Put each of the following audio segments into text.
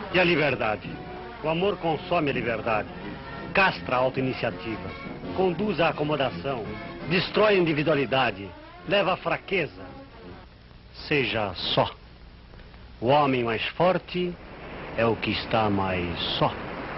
E a liberdade? O amor consome a liberdade, castra a autoiniciativa, conduz à acomodação, destrói a individualidade, leva à fraqueza. Seja só. O homem mais forte é o que está mais só.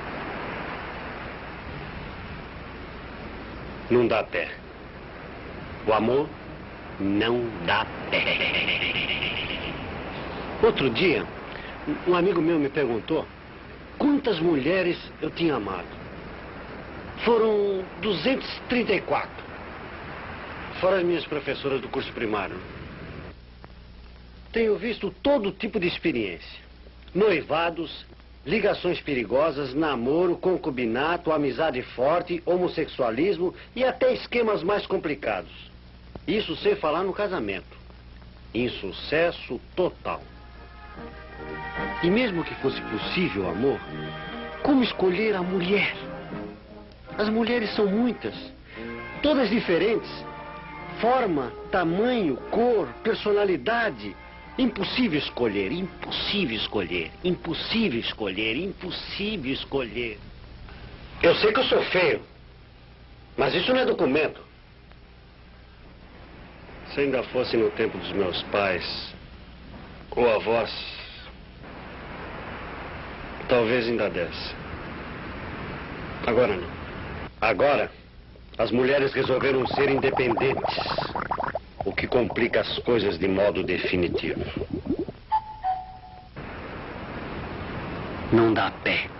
Não dá pé. O amor não dá pé. Outro dia, um amigo meu me perguntou quantas mulheres eu tinha amado. Foram 234. Fora as minhas professoras do curso primário. Tenho visto todo tipo de experiência. Noivados, ligações perigosas, namoro, concubinato, amizade forte, homossexualismo e até esquemas mais complicados. Isso sem falar no casamento. Insucesso total. E mesmo que fosse possível o amor, como escolher a mulher? As mulheres são muitas, todas diferentes. Forma, tamanho, cor, personalidade. Impossível escolher, impossível escolher, impossível escolher, impossível escolher. Eu sei que eu sou feio, mas isso não é documento. Se ainda fosse no tempo dos meus pais ou avós, talvez ainda desse. Agora não. Agora, as mulheres resolveram ser independentes, o que complica as coisas de modo definitivo. Não dá pé.